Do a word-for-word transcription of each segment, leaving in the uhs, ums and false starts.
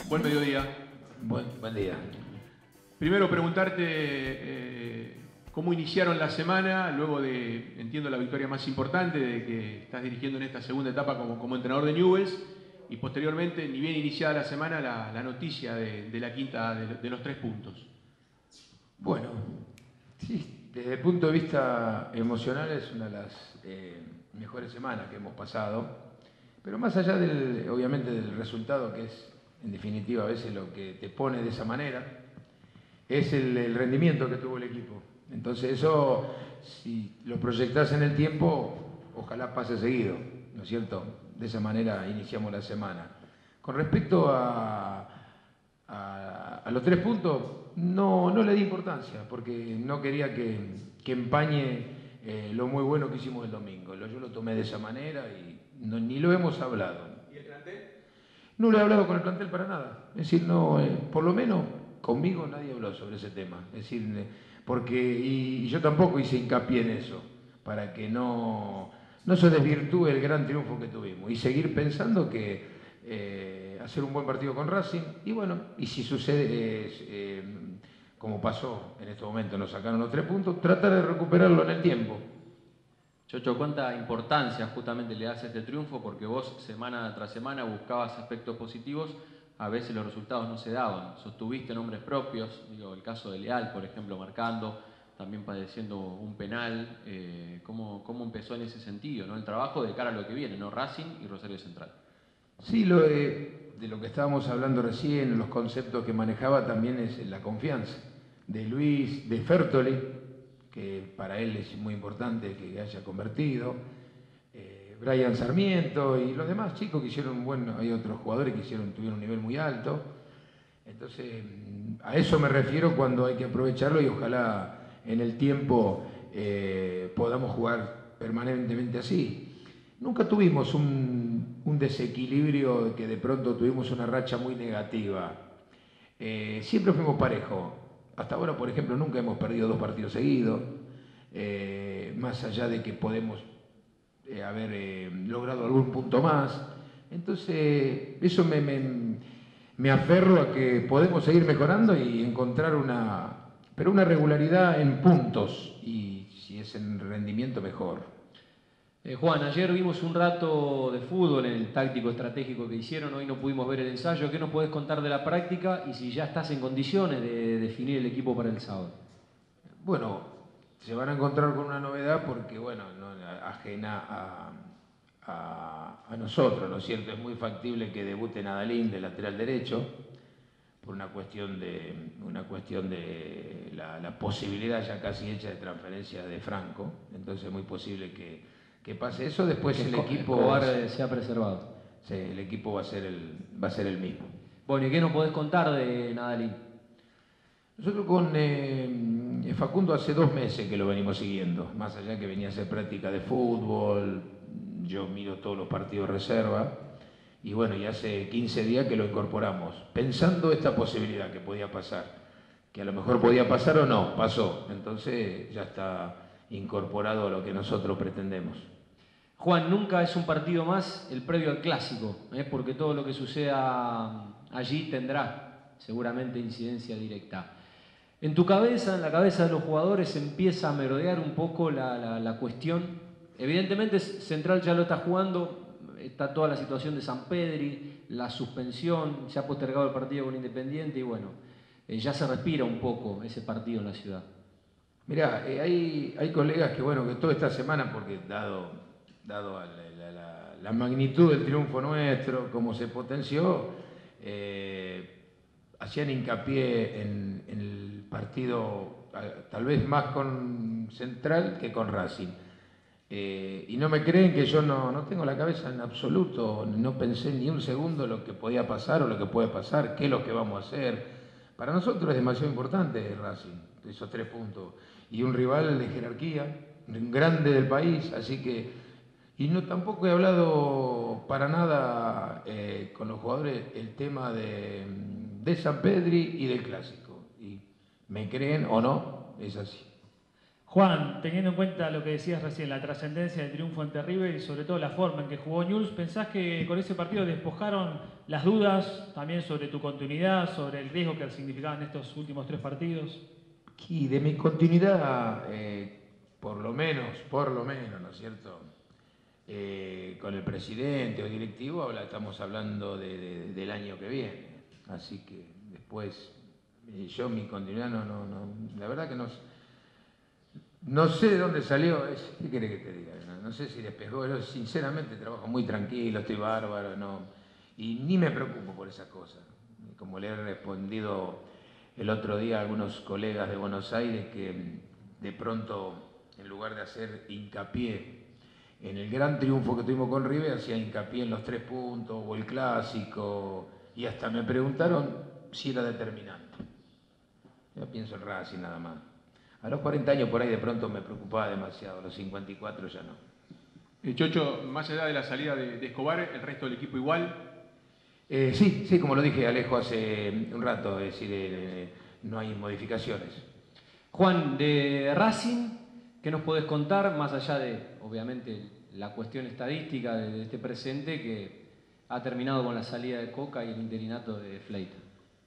Buen mediodía. Buen, buen día. Primero preguntarte eh, cómo iniciaron la semana, luego de, entiendo, la victoria más importante de que estás dirigiendo en esta segunda etapa como, como entrenador de Newell's, y posteriormente, ni bien iniciada la semana, la, la noticia de, de la quinta de, de los tres puntos. Bueno, sí, desde el punto de vista emocional es una de las eh, mejores semanas que hemos pasado, pero más allá del, obviamente, del resultado, que es en definitiva a veces lo que te pone de esa manera, es el, el rendimiento que tuvo el equipo. Entonces eso, si lo proyectás en el tiempo, ojalá pase seguido, ¿no es cierto? De esa manera iniciamos la semana. Con respecto a, a, a los tres puntos, no, no le di importancia, porque no quería que, que empañe eh, lo muy bueno que hicimos el domingo. Yo lo tomé de esa manera y no, ni lo hemos hablado. ¿Y el plantel? No le he hablado con el plantel para nada. Es decir, no, eh, por lo menos conmigo nadie habló sobre ese tema. Es decir, eh, porque, y, y yo tampoco hice hincapié en eso, para que no, no se desvirtúe el gran triunfo que tuvimos. Y seguir pensando que eh, hacer un buen partido con Racing, y bueno, y si sucede, eh, eh, como pasó en este momento, nos sacaron los tres puntos, tratar de recuperarlo en el tiempo. Chocho, ¿cuánta importancia justamente le das a este triunfo? Porque vos semana tras semana buscabas aspectos positivos, a veces los resultados no se daban. Sostuviste nombres propios, digo, el caso de Leal, por ejemplo, marcando, también padeciendo un penal. Eh, ¿cómo, ¿Cómo empezó en ese sentido, ¿no? El trabajo de cara a lo que viene, ¿no? Racing y Rosario Central. Sí, lo de, de lo que estábamos hablando recién, los conceptos que manejaba también es la confianza de Luis, de Fertoli, que para él es muy importante que haya convertido, eh, Brian Sarmiento y los demás chicos que hicieron, bueno, hay otros jugadores que hicieron, tuvieron un nivel muy alto. Entonces, a eso me refiero cuando hay que aprovecharlo y ojalá en el tiempo eh, podamos jugar permanentemente así. Nunca tuvimos un, un desequilibrio de que de pronto tuvimos una racha muy negativa. Eh, siempre fuimos parejos. Hasta ahora, por ejemplo, nunca hemos perdido dos partidos seguidos, eh, más allá de que podemos eh, haber eh, logrado algún punto más. Entonces, eso me, me, me aferro a que podemos seguir mejorando y encontrar una, pero una regularidad en puntos, y si es en rendimiento, mejor. Eh, Juan, ayer vimos un rato de fútbol en el táctico estratégico que hicieron, hoy no pudimos ver el ensayo. ¿Qué nos podés contar de la práctica y si ya estás en condiciones de definir el equipo para el sábado? Bueno, se van a encontrar con una novedad porque, bueno, no, ajena a, a, a nosotros, ¿no es cierto? Es muy factible que debute Nadalín de lateral derecho por una cuestión de, una cuestión de la, la posibilidad ya casi hecha de transferencia de Franco, entonces es muy posible que que pase eso. Después que el equipo Escobar se ha preservado. Sí, el equipo va a ser el, va a ser el mismo. Bueno, ¿y qué nos podés contar de Nadalín? Nosotros con eh, Facundo hace dos meses que lo venimos siguiendo, más allá que venía a hacer práctica de fútbol, yo miro todos los partidos de reserva, y bueno, y hace quince días que lo incorporamos, pensando esta posibilidad que podía pasar, que a lo mejor podía pasar o no, pasó, entonces ya está incorporado a lo que nosotros pretendemos. Juan, nunca es un partido más el previo al clásico, ¿eh? Porque todo lo que suceda allí tendrá seguramente incidencia directa. En tu cabeza, en la cabeza de los jugadores, empieza a merodear un poco la, la, la cuestión. Evidentemente Central ya lo está jugando, está toda la situación de Sampedri, la suspensión, se ha postergado el partido con Independiente y bueno, eh, ya se respira un poco ese partido en la ciudad. Mirá, eh, hay, hay colegas que, bueno, que toda esta semana, porque dado, dado la, la, la, la magnitud del triunfo nuestro, cómo se potenció, eh, hacían hincapié en, en el partido, tal vez más con Central que con Racing. Eh, y no me creen que yo no, no tengo la cabeza en absoluto, no pensé ni un segundo lo que podía pasar o lo que puede pasar, qué es lo que vamos a hacer. Para nosotros es demasiado importante Racing, esos tres puntos. Y un rival de jerarquía, un grande del país, así que... Y no, tampoco he hablado para nada eh, con los jugadores el tema de, de Sampedri y del Clásico. Y me creen o no, es así. Juan, teniendo en cuenta lo que decías recién, la trascendencia del triunfo ante River y sobre todo la forma en que jugó Newell's, ¿pensás que con ese partido despojaron las dudas también sobre tu continuidad, sobre el riesgo que significaban estos últimos tres partidos? Y de mi continuidad, eh, por lo menos, por lo menos, ¿no es cierto? Eh, con el presidente o directivo habla, estamos hablando de, de, del año que viene. Así que después, eh, yo mi continuidad no, no, no, la verdad que no, no sé de dónde salió, es, ¿qué querés que te diga? No, no sé si despejó, yo sinceramente trabajo muy tranquilo, estoy bárbaro, no, y ni me preocupo por esas cosas. Como le he respondido el otro día a algunos colegas de Buenos Aires que de pronto, en lugar de hacer hincapié en el gran triunfo que tuvimos con River, hacía hincapié en los tres puntos o el clásico, y hasta me preguntaron si era determinante. Yo pienso en Racing nada más. A los cuarenta años por ahí de pronto me preocupaba demasiado, a los cincuenta y cuatro ya no. Eh, Chocho, más allá de la salida de, de Escobar, ¿el resto del equipo igual? Eh, sí, sí, como lo dije Alejo hace un rato, es decir, eh, no hay modificaciones. Juan, de Racing, ¿qué nos podés contar, más allá de, obviamente, la cuestión estadística de este presente que ha terminado con la salida de Coca y el interinato de Fleita?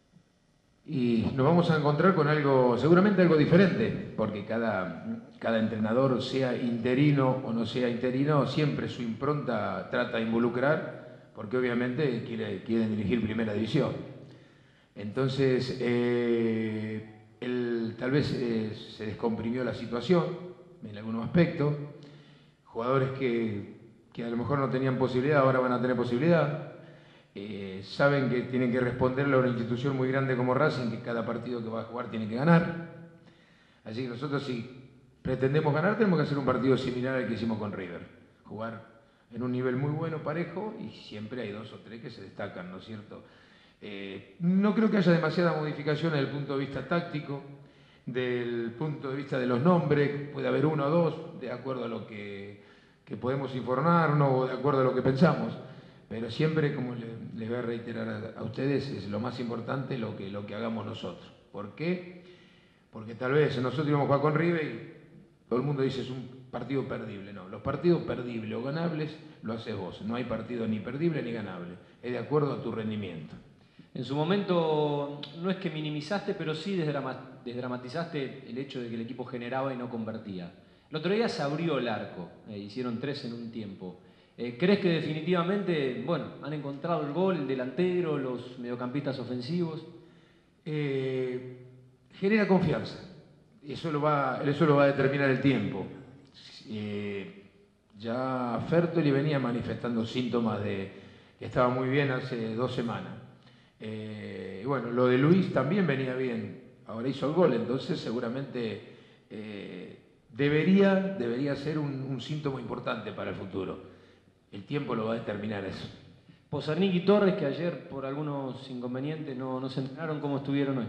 Y nos vamos a encontrar con algo, seguramente algo diferente, porque cada, cada entrenador, sea interino o no sea interino, siempre su impronta trata de involucrar, porque obviamente quiere, quieren dirigir primera división. Entonces, eh, el, tal vez eh, se descomprimió la situación en algunos aspectos. Jugadores que, que a lo mejor no tenían posibilidad, ahora van a tener posibilidad. Eh, saben que tienen que responderle a una institución muy grande como Racing, que cada partido que va a jugar tiene que ganar. Así que nosotros, si pretendemos ganar, tenemos que hacer un partido similar al que hicimos con River. Jugar en un nivel muy bueno, parejo, y siempre hay dos o tres que se destacan, ¿no es cierto? Eh, no creo que haya demasiada modificación desde el punto de vista táctico, del punto de vista de los nombres, puede haber uno o dos, de acuerdo a lo que, que podemos informarnos o de acuerdo a lo que pensamos, pero siempre, como les, les voy a reiterar a, a ustedes, es lo más importante lo que, lo que hagamos nosotros. ¿Por qué? Porque tal vez nosotros íbamos a jugar con River y todo el mundo dice es un partido perdible. No, los partidos perdibles o ganables lo haces vos. No hay partido ni perdible ni ganable. Es de acuerdo a tu rendimiento. En su momento, no es que minimizaste, pero sí desdrama, desdramatizaste el hecho de que el equipo generaba y no convertía. El otro día se abrió el arco, eh, hicieron tres en un tiempo. Eh, ¿Crees que definitivamente, bueno, han encontrado el gol, el delantero, los mediocampistas ofensivos? Eh, genera confianza. Eso lo va, eso lo va a determinar el tiempo. Eh, ya Fertoli venía manifestando síntomas de que estaba muy bien hace dos semanas. Eh, y bueno, lo de Luis también venía bien. Ahora hizo el gol, entonces seguramente eh, debería, debería ser un, un síntoma importante para el futuro. El tiempo lo va a determinar eso. Posarnik y Torres, que ayer por algunos inconvenientes no, no se entrenaron, ¿cómo estuvieron hoy?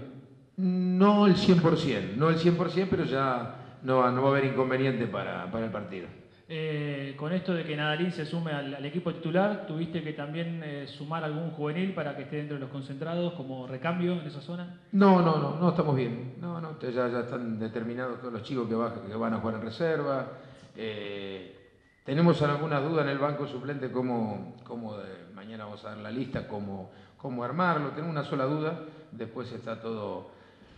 No el cien por ciento, no el cien por ciento, pero ya no, no va a haber inconveniente para, para el partido. Eh, con esto de que Nadalín se sume al, al equipo titular, ¿tuviste que también eh, sumar algún juvenil para que esté dentro de los concentrados como recambio en esa zona? No, no, no, no estamos bien. No, no, ya, ya están determinados todos los chicos que, va, que van a jugar en reserva. Eh, tenemos algunas dudas en el banco suplente cómo, cómo de, mañana vamos a dar la lista, cómo, cómo armarlo. Tenemos una sola duda, después está todo...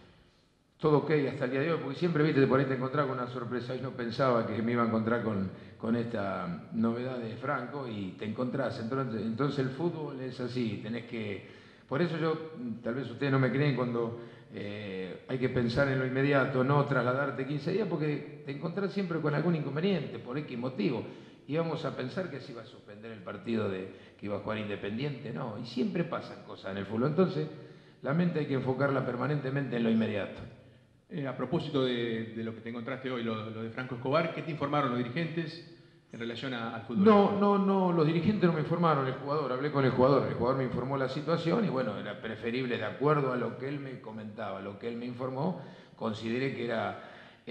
todo ok hasta el día de hoy, porque siempre, viste, por ahí te encontrás con una sorpresa y no pensaba que me iba a encontrar con, con esta novedad de Franco y te encontrás. Entonces, entonces el fútbol es así, tenés que... Por eso yo, tal vez ustedes no me creen cuando eh, hay que pensar en lo inmediato, no trasladarte quince días, porque te encontrás siempre con algún inconveniente, por X motivo. Íbamos a pensar que se iba a suspender el partido de que iba a jugar Independiente, no, y siempre pasan cosas en el fútbol. Entonces, la mente hay que enfocarla permanentemente en lo inmediato. Eh, a propósito de, de lo que te encontraste hoy, lo, lo de Franco Escobar, ¿qué te informaron los dirigentes en relación a, al fútbol? No, no, no, los dirigentes no me informaron, el jugador, hablé con el jugador, el jugador me informó la situación y bueno, era preferible, de acuerdo a lo que él me comentaba, lo que él me informó, consideré que era,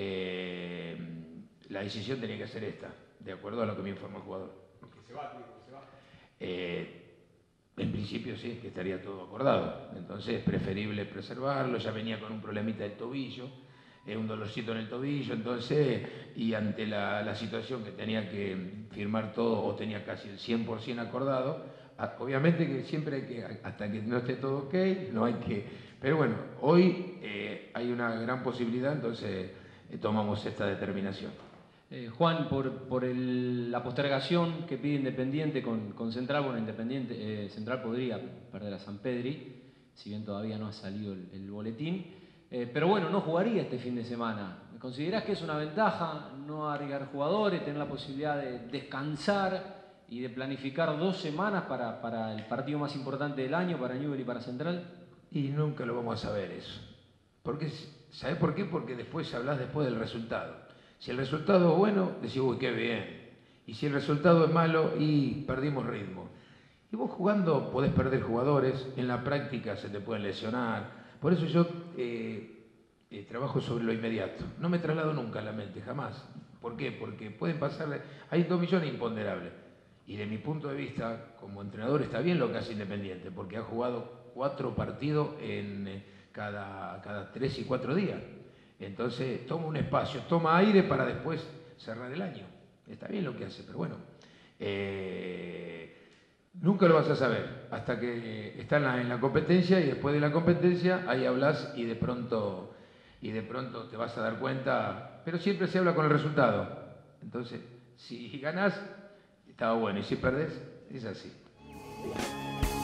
eh, la decisión tenía que ser esta, de acuerdo a lo que me informó el jugador. Que se va, tío, que se va. Eh, En principio sí, que estaría todo acordado. Entonces es preferible preservarlo, ya venía con un problemita del tobillo. eh, un dolorcito en el tobillo, entonces, y ante la, la situación que tenía que firmar todo, o tenía casi el cien por ciento acordado, a, obviamente que siempre hay que, hasta que no esté todo ok, no hay que... Pero bueno, hoy eh, hay una gran posibilidad, entonces eh, tomamos esta determinación. Eh, Juan, por, por el, la postergación que pide Independiente con, con Central, bueno, Independiente, eh, Central podría perder a San Pedri, si bien todavía no ha salido el, el boletín, eh, pero bueno, no jugaría este fin de semana. ¿Considerás que es una ventaja no arriesgar jugadores, tener la posibilidad de descansar y de planificar dos semanas para, para el partido más importante del año, para Newell's y para Central? Y nunca lo vamos a saber eso. Porque, ¿sabés por qué? Porque después hablas después del resultado. Si el resultado es bueno, decís, uy, qué bien. Y si el resultado es malo, y perdimos ritmo. Y vos jugando podés perder jugadores, en la práctica se te pueden lesionar. Por eso yo eh, eh, trabajo sobre lo inmediato. No me traslado nunca a la mente, jamás. ¿Por qué? Porque pueden pasar, hay dos millones imponderables. Y de mi punto de vista, como entrenador, está bien lo que hace Independiente, porque ha jugado cuatro partidos en eh, cada, cada tres y cuatro días. Entonces toma un espacio, toma aire para después cerrar el año. Está bien lo que hace, pero bueno, eh, nunca lo vas a saber hasta que está en la, en la competencia, y después de la competencia ahí hablas y de pronto y de pronto te vas a dar cuenta, pero siempre se habla con el resultado. Entonces, si ganás, estaba bueno, y si perdés, es así.